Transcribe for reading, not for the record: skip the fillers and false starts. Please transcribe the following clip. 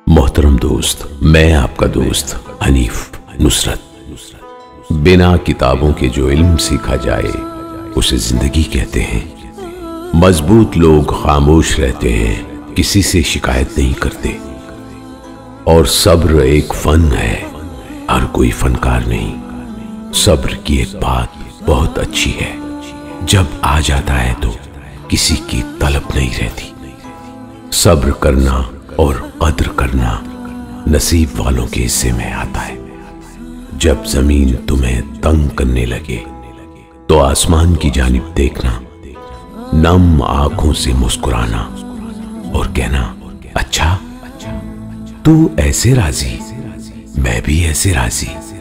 मोहतरम दोस्त, मैं आपका दोस्त हनीफ नुसरत। बिना किताबों के जो इल्म सीखा जाए उसे जिंदगी कहते हैं। मजबूत लोग खामोश रहते हैं, किसी से शिकायत नहीं करते। और सब्र एक फन है, हर कोई फनकार नहीं। सब्र की एक बात बहुत अच्छी है, जब आ जाता है तो किसी की तलब नहीं रहती। सब्र करना और कद्र करना नसीब वालों के हिस्से में आता है। जब जमीन तुम्हें तंग करने लगे तो आसमान की जानिब देखना, नम आंखों से मुस्कुराना और कहना, अच्छा तू ऐसे राजी, मैं भी ऐसे राजी।